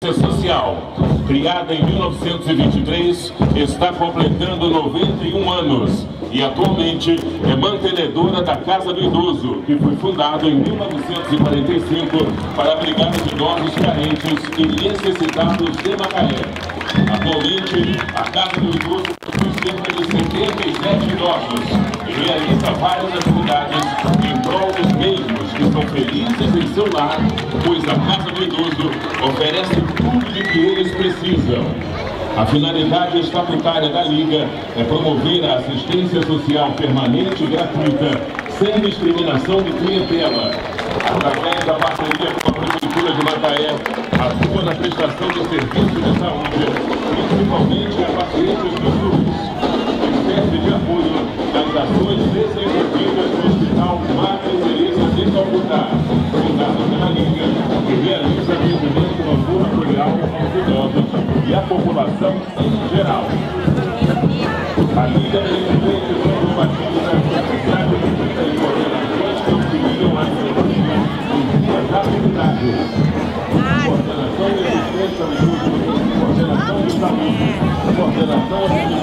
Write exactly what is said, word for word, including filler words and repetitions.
Social, criada em mil novecentos e vinte e três, está completando noventa e um anos e atualmente é mantenedora da Casa do Idoso, que foi fundada em mil novecentos e quarenta e cinco para abrigar os idosos carentes e necessitados de Macaé. Atualmente, a Casa do Idoso possui cerca de setenta e sete idosos e realiza várias atividades em prol dos mesmos que são felizes em seu lar, pois a Casa do Idoso oferece tudo de que eles precisam. A finalidade estatutária da Liga é promover a assistência social permanente e gratuita, sem discriminação de clientela. Através da parceria com a Prefeitura de Macaé, atua na prestação de serviços de saúde, principalmente a pacientes do SUS, e serve de apoio às ações desenvolvidas no Hospital Madre Teresa de Calcutá, fundado pela Liga, que realiza atendimento ambulatorial aos idosos e à população em geral. A Liga Presidente combatiza a necessidade de vida e coordenações que auxiliam a economia em suas atividades. Coordenação e assistência ao idoso, coordenação de saúde, coordenação